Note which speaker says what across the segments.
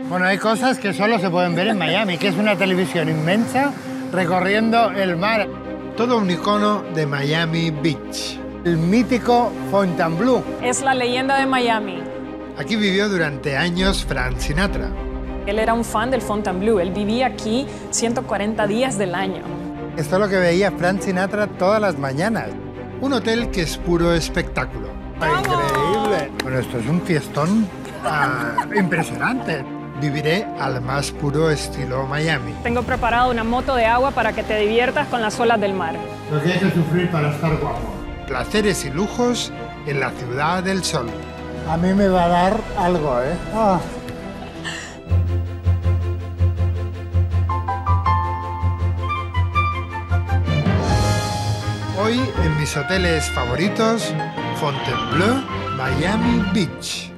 Speaker 1: Bueno, hay cosas que solo se pueden ver en Miami, que es una televisión inmensa recorriendo el mar. Todo un icono de Miami Beach. El mítico Fontainebleau.
Speaker 2: Es la leyenda de Miami.
Speaker 1: Aquí vivió durante años Frank Sinatra.
Speaker 2: Él era un fan del Fontainebleau. Él vivía aquí 140 días del año.
Speaker 1: Esto es lo que veía Frank Sinatra todas las mañanas. Un hotel que es puro espectáculo. ¡Increíble! Bueno, esto es un fiestón impresionante. Viviré al más puro estilo Miami.
Speaker 2: Tengo preparado una moto de agua para que te diviertas con las olas del mar.
Speaker 1: Lo que hay que sufrir para estar guapo. Placeres y lujos en la ciudad del sol. A mí me va a dar algo, ¿eh? Ah. Hoy en mis hoteles favoritos, Fontainebleau, Miami Beach.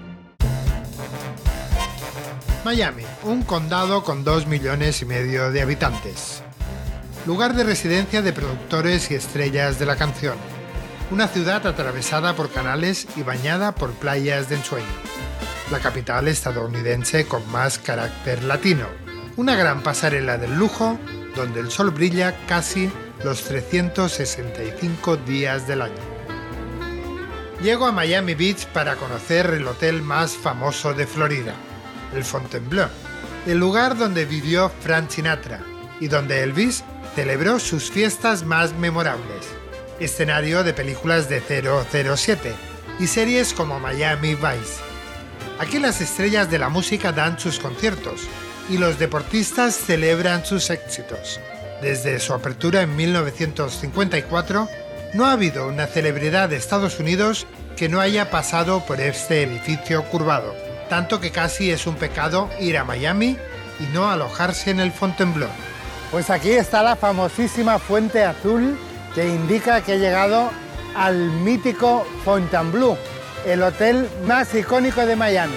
Speaker 1: Miami, un condado con 2,5 millones de habitantes. Lugar de residencia de productores y estrellas de la canción. Una ciudad atravesada por canales y bañada por playas de ensueño. La capital estadounidense con más carácter latino. Una gran pasarela del lujo donde el sol brilla casi los 365 días del año. Llego a Miami Beach para conocer el hotel más famoso de Florida, el Fontainebleau, el lugar donde vivió Frank Sinatra y donde Elvis celebró sus fiestas más memorables, escenario de películas de 007 y series como Miami Vice. Aquí las estrellas de la música dan sus conciertos y los deportistas celebran sus éxitos. Desde su apertura en 1954, no ha habido una celebridad de Estados Unidos que no haya pasado por este edificio curvado, tanto que casi es un pecado ir a Miami y no alojarse en el Fontainebleau. Pues aquí está la famosísima Fuente Azul que indica que he llegado al mítico Fontainebleau, el hotel más icónico de Miami.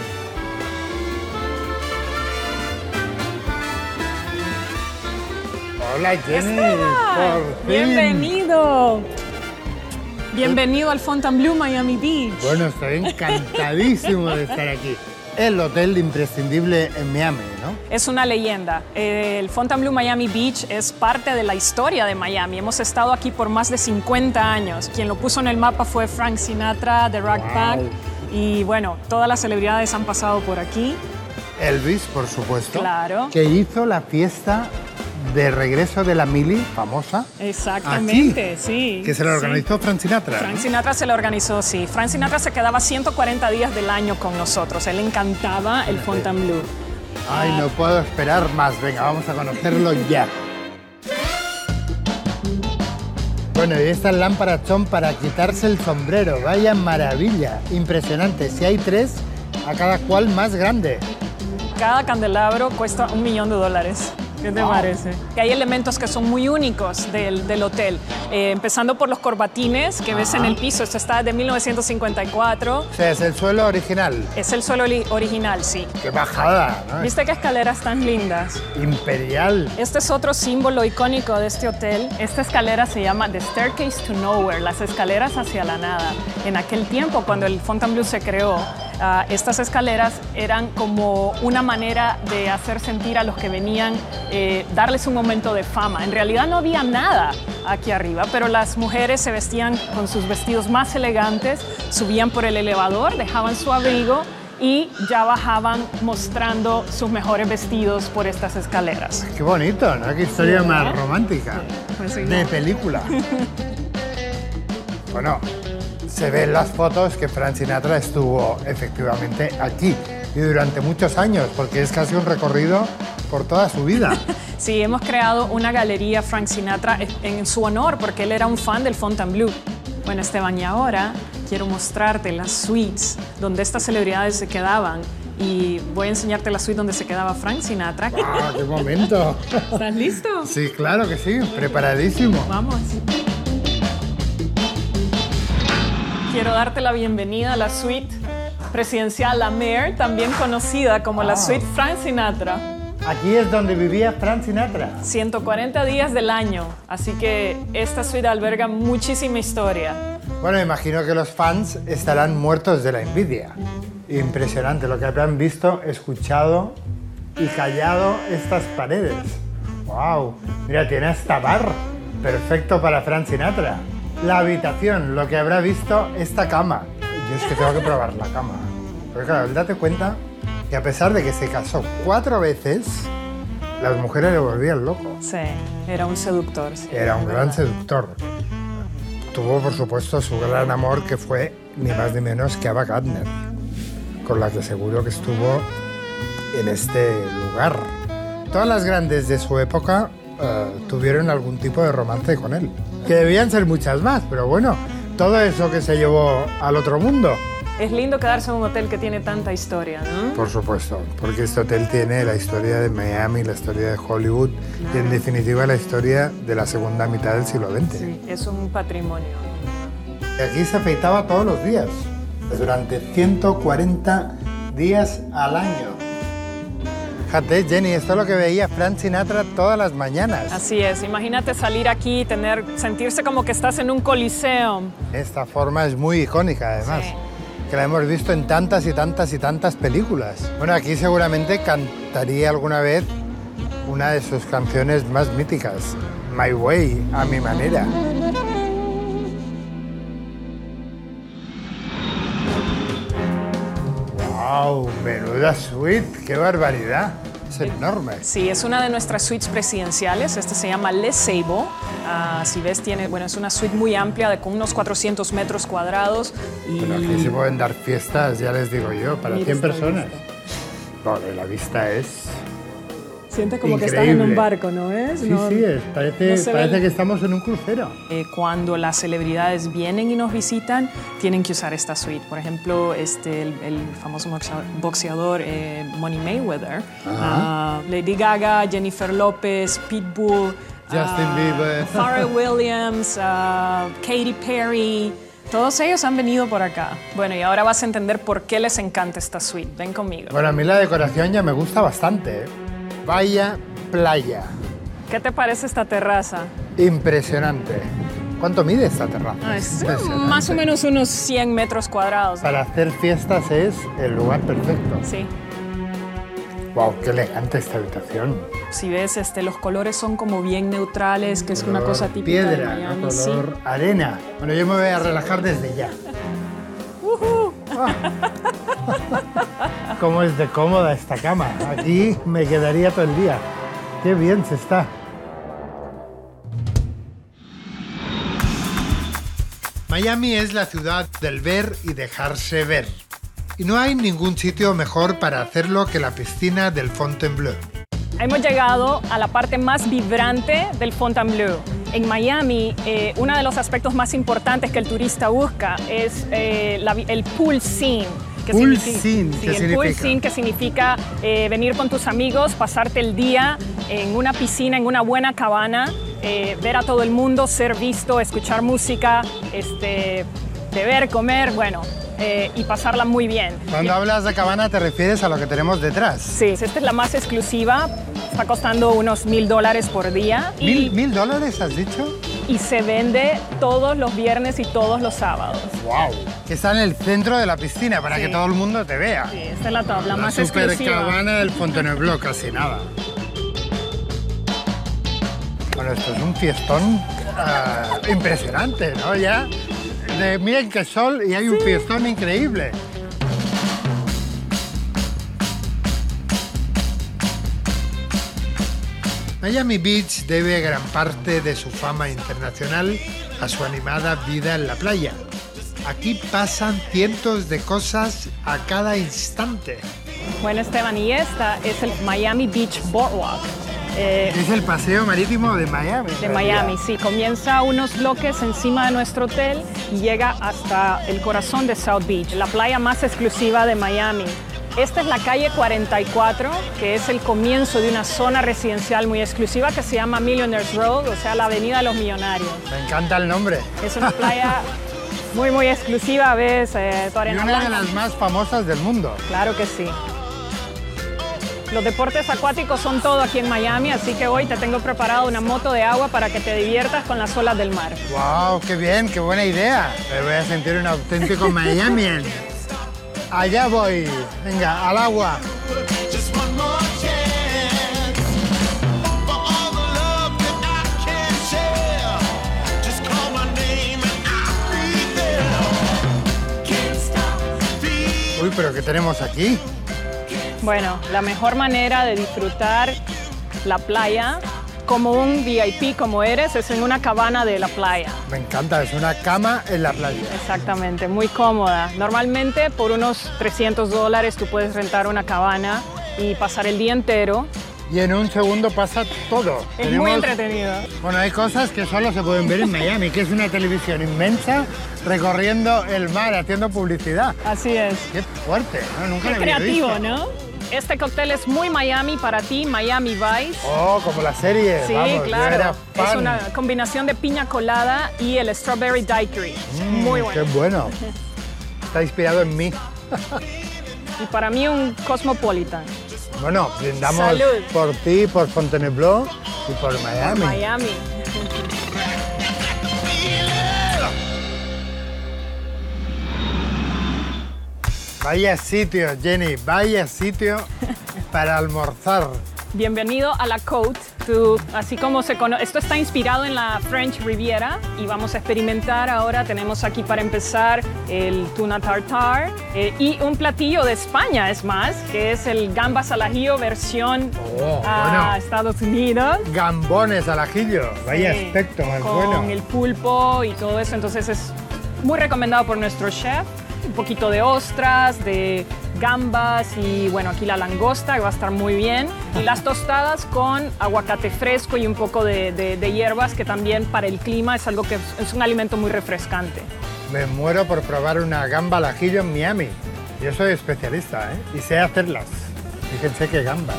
Speaker 1: Hola, Jenny. Por fin.
Speaker 2: Bienvenido. Bienvenido al Fontainebleau Miami Beach.
Speaker 1: Bueno, estoy encantadísimo de estar aquí. El hotel imprescindible en Miami, ¿no?
Speaker 2: Es una leyenda. El Fontainebleau Miami Beach es parte de la historia de Miami. Hemos estado aquí por más de 50 años. Quien lo puso en el mapa fue Frank Sinatra, The Rat Pack. Y bueno, todas las celebridades han pasado por aquí.
Speaker 1: Elvis, por supuesto.
Speaker 2: Claro.
Speaker 1: Que hizo la fiesta de regreso de la mili, famosa.
Speaker 2: Exactamente,
Speaker 1: aquí,
Speaker 2: sí.
Speaker 1: Que se la organizó Frank Sinatra.
Speaker 2: Frank Sinatra se la organizó, sí. Frank Sinatra se quedaba 140 días del año con nosotros. Él le encantaba el Fontainebleau.
Speaker 1: Ay, no puedo esperar más. Venga, vamos a conocerlo ya. Bueno, y estas lámparas son para quitarse el sombrero. Vaya maravilla. Impresionante. Si hay 3, a cada cual más grande.
Speaker 2: Cada candelabro cuesta $1 millón. ¿Qué te parece? Que hay elementos que son muy únicos del hotel. Empezando por los corbatines que ves en el piso. Esto está de 1954.
Speaker 1: O sea, es el suelo original.
Speaker 2: Es el suelo original, sí.
Speaker 1: ¡Qué bajada! ¿No?
Speaker 2: ¿Viste qué escaleras tan lindas?
Speaker 1: Imperial.
Speaker 2: Este es otro símbolo icónico de este hotel. Esta escalera se llama The Staircase to Nowhere, las escaleras hacia la nada. En aquel tiempo, cuando el Fontainebleau se creó, estas escaleras eran como una manera de hacer sentir a los que venían, darles un momento de fama. En realidad no había nada aquí arriba, pero las mujeres se vestían con sus vestidos más elegantes, subían por el elevador, dejaban su abrigo y ya bajaban mostrando sus mejores vestidos por estas escaleras.
Speaker 1: Qué bonito, ¿no? Qué historia más romántica.
Speaker 2: Pues sí,
Speaker 1: de
Speaker 2: ¿no?
Speaker 1: película. Bueno, se ven las fotos que Frank Sinatra estuvo efectivamente aquí y durante muchos años, porque es casi un recorrido por toda su vida.
Speaker 2: Sí, hemos creado una galería Frank Sinatra en su honor, porque él era un fan del Fontainebleau. Bueno, Esteban, y ahora quiero mostrarte las suites donde estas celebridades se quedaban. Y voy a enseñarte la suite donde se quedaba Frank Sinatra.
Speaker 1: ¡Ah, qué momento!
Speaker 2: ¿Estás listo?
Speaker 1: Sí, claro que sí, preparadísimo.
Speaker 2: Vamos. Quiero darte la bienvenida a la suite presidencial La Mer, también conocida como la suite Frank Sinatra.
Speaker 1: Aquí es donde vivía Frank Sinatra.
Speaker 2: 140 días del año, así que esta suite alberga muchísima historia.
Speaker 1: Bueno, imagino que los fans estarán muertos de la envidia. Impresionante lo que habrán visto, escuchado y callado estas paredes. ¡Wow! Mira, tiene hasta bar. Perfecto para Frank Sinatra. La habitación, lo que habrá visto esta cama. Yo es que tengo que probar la cama. Porque claro, date cuenta que a pesar de que se casó 4 veces, las mujeres le volvían loco.
Speaker 2: Sí, era un seductor. Sí,
Speaker 1: era un gran seductor. Tuvo, por supuesto, su gran amor, que fue ni más ni menos que Ava Gardner, con la que seguro que estuvo en este lugar. Todas las grandes de su época tuvieron algún tipo de romance con él, que debían ser muchas más, pero bueno, todo eso que se llevó al otro mundo.
Speaker 2: Es lindo quedarse en un hotel que tiene tanta historia, ¿no?
Speaker 1: Por supuesto, porque este hotel tiene la historia de Miami, la historia de Hollywood y en definitiva la historia de la segunda mitad del siglo XX.
Speaker 2: Sí, es un patrimonio.
Speaker 1: Y aquí se afeitaba todos los días, durante 140 días al año. Fíjate, Jenny, esto es lo que veía Frank Sinatra todas las mañanas.
Speaker 2: Así es, imagínate salir aquí y sentirse como que estás en un coliseo.
Speaker 1: Esta forma es muy icónica, además.
Speaker 2: Sí.
Speaker 1: Que la hemos visto en tantas y tantas y tantas películas. Bueno, aquí seguramente cantaría alguna vez una de sus canciones más míticas, My Way, a mi manera. ¡Wow! ¡Menuda suite! ¡Qué barbaridad! Es enorme.
Speaker 2: Sí, es una de nuestras suites presidenciales. Esta se llama Les Sable. Si ves, es una suite muy amplia con unos 400 metros cuadrados. Y...
Speaker 1: Bueno, aquí se pueden dar fiestas, ya les digo yo, para 100 personas. Vale, la vista es...
Speaker 2: Sientes como
Speaker 1: increíble.
Speaker 2: Que estás en un barco, ¿no es?
Speaker 1: Sí,
Speaker 2: no,
Speaker 1: sí, parece que estamos en un crucero.
Speaker 2: Cuando las celebridades vienen y nos visitan, tienen que usar esta suite. Por ejemplo, el famoso boxeador Money Mayweather, Lady Gaga, Jennifer Lopez, Pitbull,
Speaker 1: Justin Bieber,
Speaker 2: Pharrell Williams, Katy Perry. Todos ellos han venido por acá. Bueno, y ahora vas a entender por qué les encanta esta suite. Ven conmigo.
Speaker 1: Bueno, a mí la decoración ya me gusta bastante, ¿eh? Vaya playa.
Speaker 2: ¿Qué te parece esta terraza?
Speaker 1: Impresionante. ¿Cuánto mide esta terraza?
Speaker 2: Es más o menos unos 100 metros cuadrados.
Speaker 1: Para hacer fiestas es el lugar perfecto.
Speaker 2: Sí.
Speaker 1: Wow, qué elegante esta habitación.
Speaker 2: Si ves, los colores son como bien neutrales, que es una cosa típica
Speaker 1: piedra,
Speaker 2: de Miami.
Speaker 1: ¿no? Color arena. Bueno, yo me voy a relajar desde ya. Cómo es de cómoda esta cama. Aquí me quedaría todo el día. Qué bien se está. Miami es la ciudad del ver y dejarse ver. Y no hay ningún sitio mejor para hacerlo que la piscina del Fontainebleau.
Speaker 2: Hemos llegado a la parte más vibrante del Fontainebleau. En Miami, uno de los aspectos más importantes que el turista busca es el pool scene.
Speaker 1: Pool scene, ¿qué significa?
Speaker 2: El pool scene, que significa venir con tus amigos, pasarte el día en una piscina, en una buena cabana, ver a todo el mundo, ser visto, escuchar música, beber, comer, bueno, y pasarla muy bien.
Speaker 1: Cuando hablas de cabana, ¿te refieres a lo que tenemos detrás?
Speaker 2: Sí, esta es la más exclusiva. Está costando unos $1,000 por día.
Speaker 1: ¿$1,000 has dicho?
Speaker 2: Y se vende todos los viernes y todos los sábados.
Speaker 1: ¡Wow! Que está en el centro de la piscina para que todo el mundo te vea.
Speaker 2: Sí, esta es la más
Speaker 1: exclusiva. La
Speaker 2: exclusiva.
Speaker 1: del Fontainebleau, casi nada. Bueno, esto es un fiestón impresionante, ¿no? Ya, miren qué sol y hay un fiestón increíble. Miami Beach debe gran parte de su fama internacional a su animada vida en la playa. Aquí pasan cientos de cosas a cada instante.
Speaker 2: Bueno, Esteban, y esta es el Miami Beach Boardwalk.
Speaker 1: Es el paseo marítimo de Miami.
Speaker 2: De Miami, sí. Comienza unos bloques encima de nuestro hotel y llega hasta el corazón de South Beach, la playa más exclusiva de Miami. Esta es la calle 44, que es el comienzo de una zona residencial muy exclusiva que se llama Millionaires Road, o sea, la avenida de los millonarios.
Speaker 1: Me encanta el nombre.
Speaker 2: Es una playa muy, muy exclusiva, ¿ves? Tu arena
Speaker 1: y una
Speaker 2: blanca.
Speaker 1: de las más famosas del mundo.
Speaker 2: Claro que sí. Los deportes acuáticos son todo aquí en Miami, así que hoy te tengo preparado una moto de agua para que te diviertas con las olas del mar.
Speaker 1: ¡Wow! ¡Qué bien! ¡Qué buena idea! Me voy a sentir un auténtico Miamian. Allá voy. Venga, al agua. ¿qué tenemos aquí?
Speaker 2: Bueno, la mejor manera de disfrutar la playa como un VIP como eres es en una cabana de la playa.
Speaker 1: Me encanta, es una cama en la playa.
Speaker 2: Exactamente, muy cómoda. Normalmente por unos $300 tú puedes rentar una cabana y pasar el día entero.
Speaker 1: Y en un segundo pasa todo.
Speaker 2: Es muy entretenido.
Speaker 1: Bueno, hay cosas que solo se pueden ver en Miami, que es una televisión inmensa recorriendo el mar, haciendo publicidad.
Speaker 2: Así es.
Speaker 1: Qué fuerte, ¿no? Nunca
Speaker 2: Qué
Speaker 1: lo había
Speaker 2: creativo,
Speaker 1: visto.
Speaker 2: ¿no? Este cóctel es muy Miami para ti, Miami Vice.
Speaker 1: Oh, como la serie.
Speaker 2: Sí,
Speaker 1: vamos,
Speaker 2: claro.
Speaker 1: Yo era
Speaker 2: Es
Speaker 1: fan.
Speaker 2: una combinación de piña colada y el strawberry daiquiri. Muy bueno.
Speaker 1: Qué bueno. Está inspirado en mí.
Speaker 2: Y para mí un cosmopolitan.
Speaker 1: Bueno, brindamos
Speaker 2: Salud.
Speaker 1: por ti, por Fontainebleau y por Miami.
Speaker 2: Miami.
Speaker 1: Vaya sitio, Jenny, vaya sitio para almorzar.
Speaker 2: Bienvenido a la Côte. Así como se conoce, esto está inspirado en la French Riviera y vamos a experimentar ahora. Tenemos aquí para empezar el tuna tartare y un platillo de España, es más, que es el gambas al ajillo versión
Speaker 1: bueno.
Speaker 2: Estados Unidos.
Speaker 1: Gambones al ajillo, vaya
Speaker 2: Sí,
Speaker 1: aspecto más
Speaker 2: con
Speaker 1: bueno.
Speaker 2: el pulpo y todo eso, entonces es muy recomendado por nuestro chef. Un poquito de ostras, de gambas y bueno, aquí la langosta que va a estar muy bien. Y las tostadas con aguacate fresco y un poco de hierbas que también para el clima es algo que es un alimento muy refrescante.
Speaker 1: Me muero por probar una gamba al ajillo en Miami. Yo soy especialista, ¿eh? Y sé hacerlas. Fíjense qué gambas.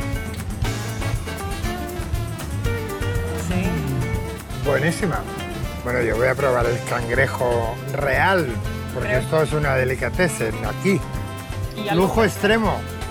Speaker 2: Sí.
Speaker 1: Buenísima. Bueno, yo voy a probar el cangrejo real, porque
Speaker 2: Pero-
Speaker 1: esto es una delicatessen aquí.
Speaker 2: Y algo-
Speaker 1: Lujo extremo.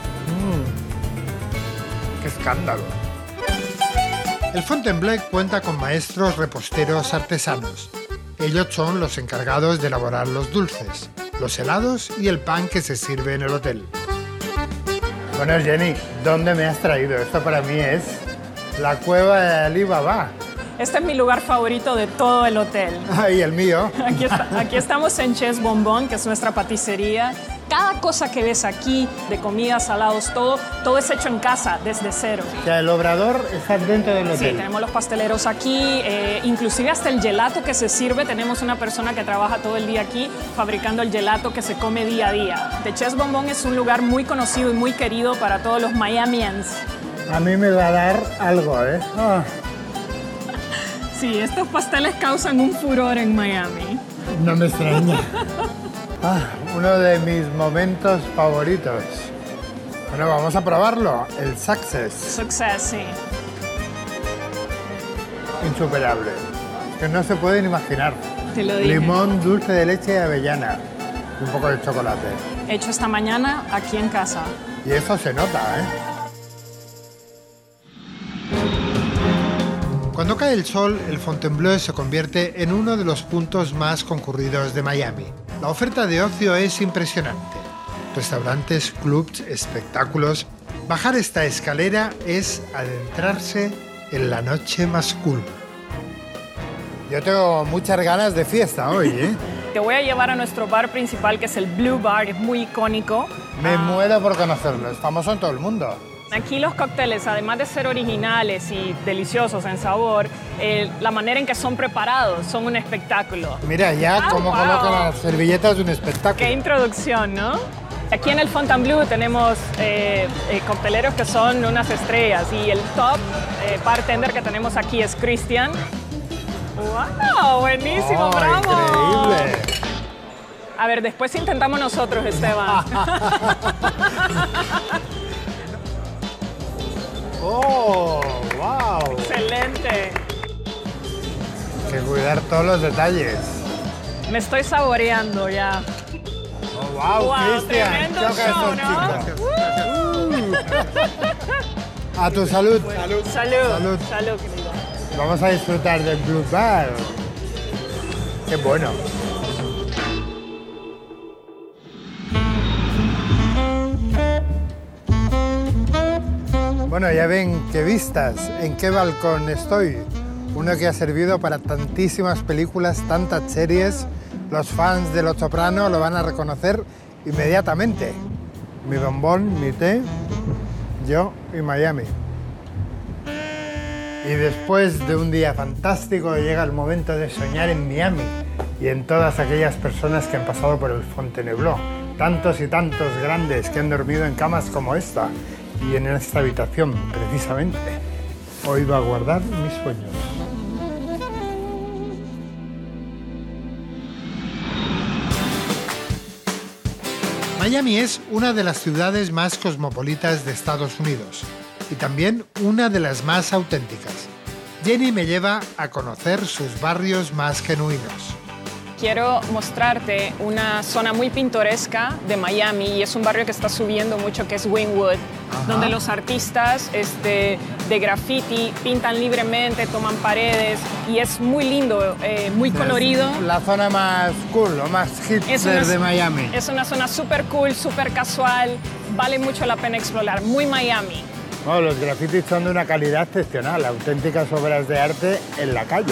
Speaker 1: ¡Qué escándalo! El Fontainebleau cuenta con maestros reposteros artesanos. Ellos son los encargados de elaborar los dulces, los helados y el pan que se sirve en el hotel. Bueno, Jenny, ¿dónde me has traído? Esto para mí es la cueva de Alibaba.
Speaker 2: Este es mi lugar favorito de todo el hotel.
Speaker 1: Y el mío.
Speaker 2: Aquí estamos en Ches Bonbon, que es nuestra paticería. Cada cosa que ves aquí, de comidas, salados, todo es hecho en casa, desde cero.
Speaker 1: O sea, el obrador está dentro del
Speaker 2: Sí,
Speaker 1: hotel.
Speaker 2: tenemos los pasteleros aquí, inclusive hasta el gelato que se sirve. Tenemos una persona que trabaja todo el día aquí fabricando el gelato que se come día a día. The Ches Bonbon es un lugar muy conocido y muy querido para todos los Miamians.
Speaker 1: A mí me va a dar algo, ¿eh? Ah,
Speaker 2: Sí, estos pasteles causan un furor en Miami.
Speaker 1: no me extraña. Uno de mis momentos favoritos. Bueno, vamos a probarlo. El Success.
Speaker 2: Success, sí.
Speaker 1: Insuperable. Que no se pueden imaginar.
Speaker 2: Te lo dije.
Speaker 1: Limón, dulce de leche y avellana. Y un poco de chocolate.
Speaker 2: Hecho esta mañana aquí en casa.
Speaker 1: Y eso se nota, ¿eh? Cuando cae el sol, el Fontainebleau se convierte en uno de los puntos más concurridos de Miami. La oferta de ocio es impresionante. Restaurantes, clubs, espectáculos. Bajar esta escalera es adentrarse en la noche más cool. Yo tengo muchas ganas de fiesta hoy, ¿eh?
Speaker 2: Te voy a llevar a nuestro bar principal, que es el Blue Bar, es muy icónico.
Speaker 1: Me muero por conocerlo, es famoso en todo el mundo.
Speaker 2: Aquí los cócteles, además de ser originales y deliciosos en sabor, la manera en que son preparados son un espectáculo.
Speaker 1: Mira ya cómo
Speaker 2: wow.
Speaker 1: colocan las servilletas de un espectáculo.
Speaker 2: Qué introducción, ¿no? Aquí en el Fontainebleau tenemos cocteleros que son unas estrellas y el top bartender que tenemos aquí es Christian. ¡Wow! ¡Buenísimo!
Speaker 1: Oh,
Speaker 2: ¡Bravo!
Speaker 1: ¡Increíble!
Speaker 2: A ver, después intentamos nosotros, Esteban.
Speaker 1: ¡Oh! ¡Wow!
Speaker 2: Excelente.
Speaker 1: Hay que cuidar todos los detalles.
Speaker 2: Me estoy saboreando ya.
Speaker 1: ¡Oh, wow!
Speaker 2: Wow,
Speaker 1: Cristian,
Speaker 2: tremendo
Speaker 1: choca
Speaker 2: show,
Speaker 1: estos
Speaker 2: ¿no?
Speaker 1: chicos. A tu salud.
Speaker 2: Salud.
Speaker 1: Salud.
Speaker 2: Salud, querido.
Speaker 1: Vamos a disfrutar del Blue Bar. ¡Qué bueno! Bueno, ya ven qué vistas, en qué balcón estoy. Uno que ha servido para tantísimas películas, tantas series. Los fans de Los Soprano lo van a reconocer inmediatamente. mi bombón, mi té, yo y Miami. Y después de un día fantástico llega el momento de soñar en Miami y en todas aquellas personas que han pasado por el Fontainebleau. Tantos y tantos grandes que han dormido en camas como esta y en esta habitación, precisamente. Hoy va a guardar mis sueños. Miami es una de las ciudades más cosmopolitas de Estados Unidos y también una de las más auténticas. Jenny me lleva a conocer sus barrios más genuinos.
Speaker 2: Quiero mostrarte una zona muy pintoresca de Miami y es un barrio que está subiendo mucho, que es Wynwood, donde los artistas de graffiti pintan libremente, toman paredes y es muy lindo, muy colorido.
Speaker 1: Es la zona más cool, o más hipster de Miami.
Speaker 2: Es una zona súper cool, súper casual, vale mucho la pena explorar, muy Miami.
Speaker 1: Bueno, los grafitis son de una calidad excepcional, auténticas obras de arte en la calle.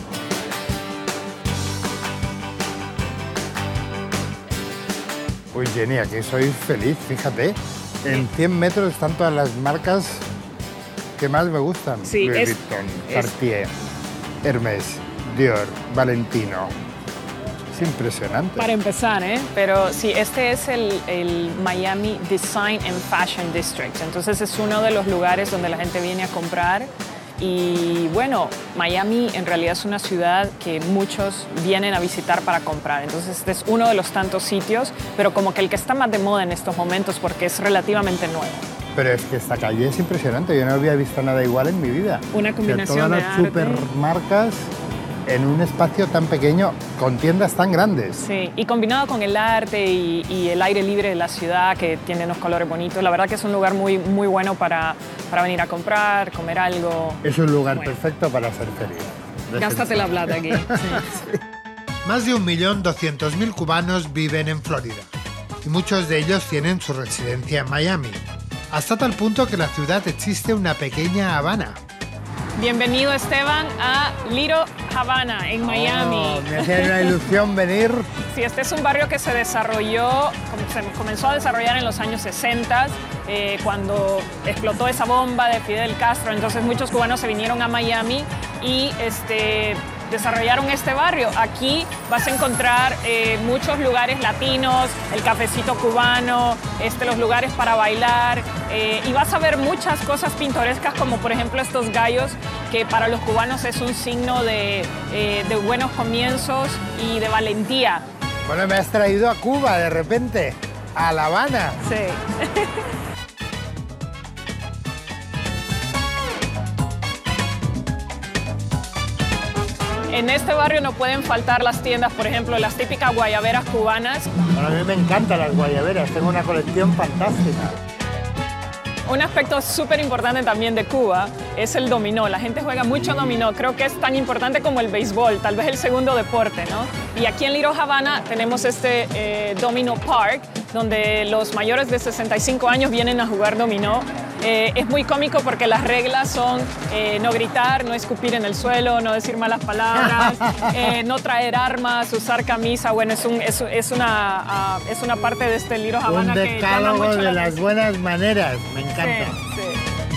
Speaker 1: Uy, Jenny, aquí soy feliz, fíjate. En 100 metros están todas las marcas que más me gustan.
Speaker 2: Sí,
Speaker 1: Louis Vuitton, Cartier, Hermès, Dior, Valentino. Es impresionante.
Speaker 2: Para empezar, pero sí, este es el Miami Design and Fashion District. Entonces es uno de los lugares donde la gente viene a comprar. Y bueno, Miami en realidad es una ciudad que muchos vienen a visitar para comprar. Entonces este es uno de los tantos sitios, pero como que el que está más de moda en estos momentos porque es relativamente nuevo.
Speaker 1: Pero es que esta calle es impresionante. Yo no había visto nada igual en mi vida.
Speaker 2: Una combinación
Speaker 1: de
Speaker 2: arte.
Speaker 1: Todas las supermarcas en un espacio tan pequeño, con tiendas tan grandes.
Speaker 2: Sí, y combinado con el arte y el aire libre de la ciudad, que tiene unos colores bonitos. La verdad que es un lugar muy, muy bueno para venir a comprar, comer algo.
Speaker 1: Es un lugar perfecto para ser feliz.
Speaker 2: Gástate la plata aquí. Sí.
Speaker 1: Más de 1.200.000 cubanos viven en Florida y muchos de ellos tienen su residencia en Miami. Hasta tal punto que en la ciudad existe una pequeña Habana.
Speaker 2: Bienvenido, Esteban, a Little Havana, en Miami.
Speaker 1: Me hacía una ilusión venir.
Speaker 2: Sí, este es un barrio que se desarrolló, se comenzó a desarrollar en los años 60, cuando explotó esa bomba de Fidel Castro. Entonces muchos cubanos se vinieron a Miami y desarrollaron este barrio. Aquí vas a encontrar muchos lugares latinos, el cafecito cubano, los lugares para bailar, y vas a ver muchas cosas pintorescas, como por ejemplo estos gallos, que para los cubanos es un signo de buenos comienzos y de valentía.
Speaker 1: Bueno, me has traído a Cuba de repente, a La Habana.
Speaker 2: Sí. En este barrio no pueden faltar las tiendas, por ejemplo, las típicas guayaberas cubanas.
Speaker 1: Bueno, a mí me encantan las guayaberas, tengo una colección fantástica.
Speaker 2: Un aspecto súper importante también de Cuba es el dominó. La gente juega mucho dominó, creo que es tan importante como el béisbol, tal vez el segundo deporte, ¿no? Y aquí en Little Havana tenemos Domino Park, donde los mayores de 65 años vienen a jugar dominó. Es muy cómico porque las reglas son no gritar, no escupir en el suelo, no decir malas palabras, no traer armas, usar camisa. Bueno, es una parte de este Little Havana que llama mucho la atención. Un decálogo
Speaker 1: de las buenas maneras, me encanta.
Speaker 2: Sí, sí.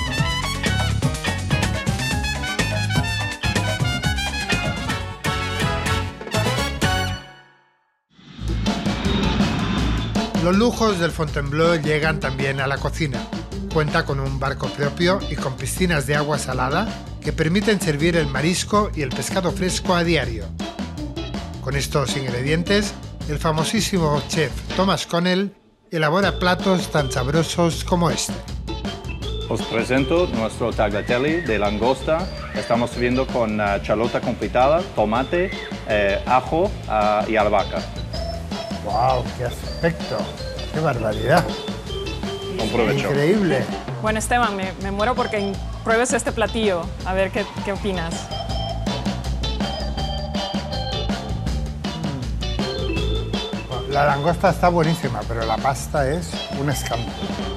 Speaker 1: Los lujos del Fontainebleau llegan también a la cocina. Cuenta con un barco propio y con piscinas de agua salada que permiten servir el marisco y el pescado fresco a diario. Con estos ingredientes, el famosísimo chef Thomas Connell elabora platos tan sabrosos como este.
Speaker 3: Os presento nuestro tagliatelle de langosta. Estamos sirviendo con chalota confitada, tomate, ajo y albahaca.
Speaker 1: ¡Wow! ¡Qué aspecto! ¡Qué barbaridad!
Speaker 3: Con provecho.
Speaker 1: Increíble.
Speaker 2: Bueno, Esteban, me muero porque pruebes este platillo. A ver qué opinas.
Speaker 1: La langosta está buenísima, pero la pasta es un escándalo.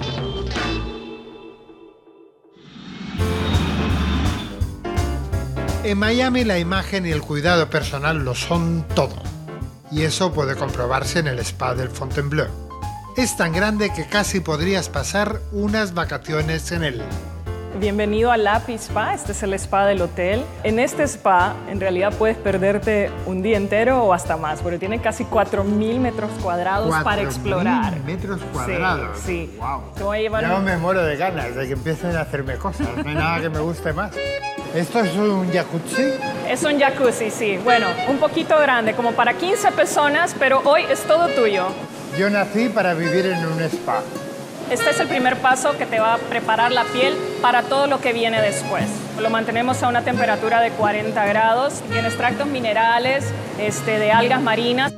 Speaker 1: En Miami la imagen y el cuidado personal lo son todo. Y eso puede comprobarse en el spa del Fontainebleau. Es tan grande que casi podrías pasar unas vacaciones en él.
Speaker 2: Bienvenido a Lapi Spa, este es el spa del hotel. En este spa, en realidad puedes perderte un día entero o hasta más, porque tiene casi 4.000 metros cuadrados para explorar.
Speaker 1: 4.000 metros cuadrados.
Speaker 2: Sí, sí.
Speaker 1: Wow.
Speaker 2: Te voy a llevar
Speaker 1: Yo me muero de ganas de que empiecen a hacerme cosas. No hay nada que me guste más. ¿Esto es un jacuzzi?
Speaker 2: Es un jacuzzi, sí. Bueno, un poquito grande, como para 15 personas, pero hoy es todo tuyo.
Speaker 1: Yo nací para vivir en un spa.
Speaker 2: Este es el primer paso que te va a preparar la piel para todo lo que viene después. Lo mantenemos a una temperatura de 40 grados. Tiene extractos minerales de algas marinas.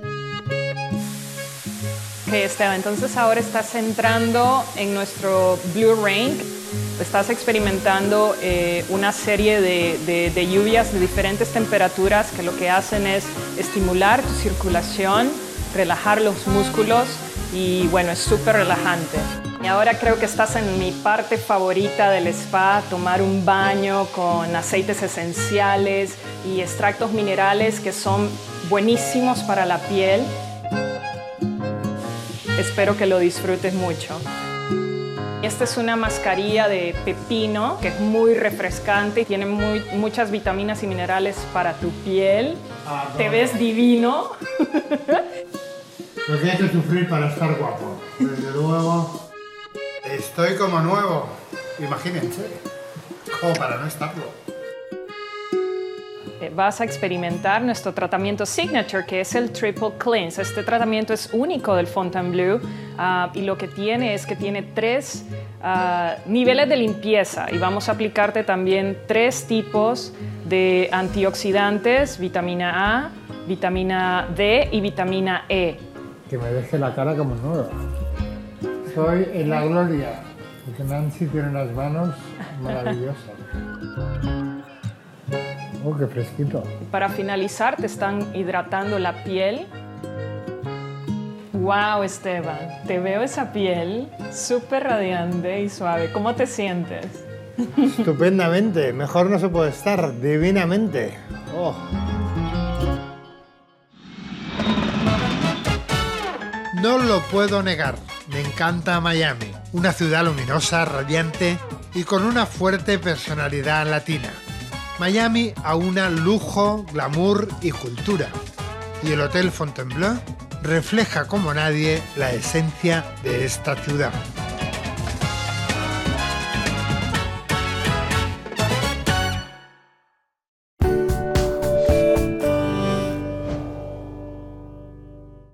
Speaker 2: Ok, Esteban, entonces ahora estás entrando en nuestro Blue Rain. Estás experimentando una serie de lluvias de diferentes temperaturas que lo que hacen es estimular tu circulación, relajar los músculos y bueno, es súper relajante. Y ahora creo que estás en mi parte favorita del spa, tomar un baño con aceites esenciales y extractos minerales que son buenísimos para la piel. Espero que lo disfrutes mucho. Esta es una mascarilla de pepino que es muy refrescante y tiene muchas vitaminas y minerales para tu piel. Te ves divino.
Speaker 1: Lo que hay que sufrir para estar guapo. Desde luego, estoy como nuevo. Imagínense, como para no estarlo.
Speaker 2: Vas a experimentar nuestro tratamiento Signature, que es el Triple Cleanse. Este tratamiento es único del Fontainebleau y lo que tiene es que tiene 3 niveles de limpieza y vamos a aplicarte también 3 tipos de antioxidantes, vitamina A, vitamina D y vitamina E.
Speaker 1: Que me deje la cara como nueva. Soy en la gloria, porque Nancy tiene unas manos maravillosas. Oh, qué fresquito.
Speaker 2: Para finalizar, te están hidratando la piel. Wow, Esteban, te veo esa piel súper radiante y suave. ¿Cómo te sientes?
Speaker 1: Estupendamente, mejor no se puede estar, divinamente. Oh. No lo puedo negar, me encanta Miami, una ciudad luminosa, radiante y con una fuerte personalidad latina. Miami aúna lujo, glamour y cultura. Y el Hotel Fontainebleau refleja como nadie la esencia de esta ciudad.